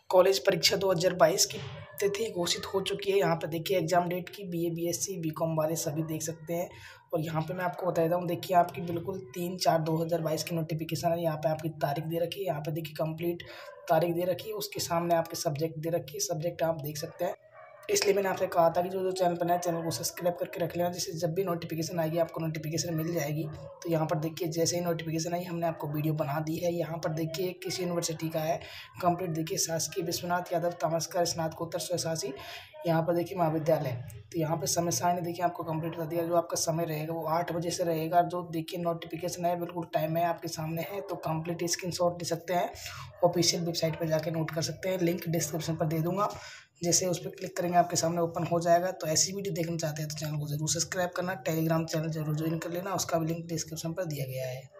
College परीक्षा 2022 की तिथि घोषित हो चुकी है। यहाँ पे देखिए एग्जाम डेट की बीए, बीएससी, बीकॉम वाले सभी देख सकते हैं। और यहाँ पे मैं आपको बता देता हूँ, देखिए आपकी बिल्कुल 3/4/2022 की नोटिफिकेशन है। यहाँ पे आपकी तारीख दे रखी है, यहाँ पे देखिए कंप्लीट तारीख दे रखी है, उसके सामने आपके सब्जेक्ट दे रखी है, सब्जेक्ट आप देख सकते हैं। इसलिए मैंने आपसे कहा था कि जो चैनल पर नया, चैनल को सब्सक्राइब करके रख लेना, जिससे जब भी नोटिफिकेशन आएगी आपको नोटिफिकेशन मिल जाएगी। तो यहाँ पर देखिए जैसे ही नोटिफिकेशन आई हमने आपको वीडियो बना दी है। यहाँ पर देखिए किस यूनिवर्सिटी का है कंप्लीट, देखिए शासकीय विश्वनाथ यादव तामस्कर स्नातकोत्तर स्वशासी, यहाँ पर देखिए महाविद्यालय। तो यहाँ पे समय सारणी देखिए आपको कंप्लीट कर दिया। जो आपका समय रहेगा वो 8 बजे से रहेगा। जो देखिए नोटिफिकेशन है बिल्कुल टाइम है आपके सामने है, तो कंप्लीट स्क्रीनशॉट ले सकते हैं, ऑफिशियल वेबसाइट पर जाकर नोट कर सकते हैं। लिंक डिस्क्रिप्शन पर दे दूंगा, जैसे उस पर क्लिक करेंगे आपके सामने ओपन हो जाएगा। तो ऐसी वीडियो देखना चाहते हैं तो चैनल को जरूर सब्सक्राइब करना, टेलीग्राम चैनल जरूर ज्वाइन कर लेना, उसका भी लिंक डिस्क्रिप्शन पर दिया गया है।